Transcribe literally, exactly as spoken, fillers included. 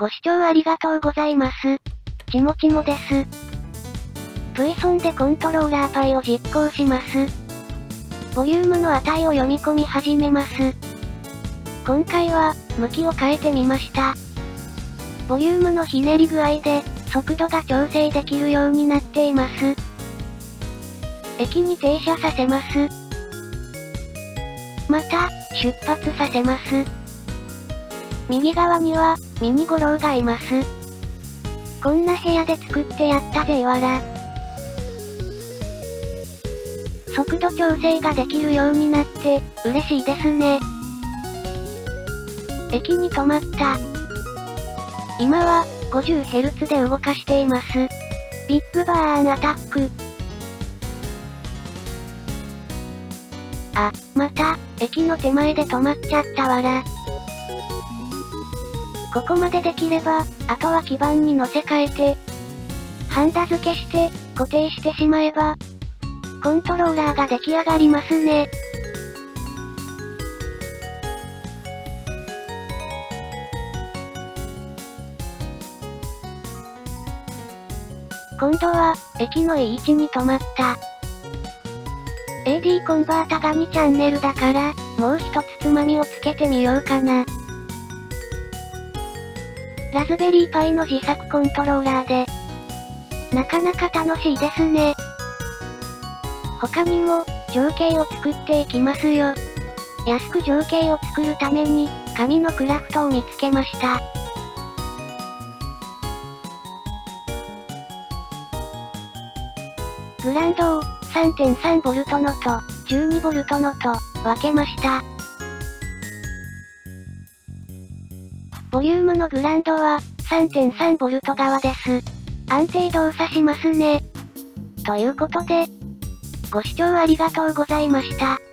ご視聴ありがとうございます。ちもちもです。Python でコントローラー Py を実行します。ボリュームの値を読み込み始めます。今回は、向きを変えてみました。ボリュームのひねり具合で、速度が調整できるようになっています。駅に停車させます。また、出発させます。右側には、ミニゴロウがいます。こんな部屋で作ってやったぜいわら。速度調整ができるようになって、嬉しいですね。駅に止まった。今は、ごじゅうヘルツ で動かしています。ビッグバーンアタック。あ、また、駅の手前で止まっちゃったわら。ここまでできれば、あとは基板に乗せ替えて、ハンダ付けして、固定してしまえば、コントローラーが出来上がりますね。今度は、駅のいい位置に止まった。エーディー コンバータがにチャンネルだから、もう一つつまみをつけてみようかな。ラズベリーパイの自作コントローラーで、なかなか楽しいですね。他にも、情景を作っていきますよ。安く情景を作るために、紙のクラフトを見つけました。グランドを さんてんさんボルト のと じゅうにボルト のと分けました。ボリュームのグランドは さんてんさんボルト 側です。安定動作しますね。ということで、ご視聴ありがとうございました。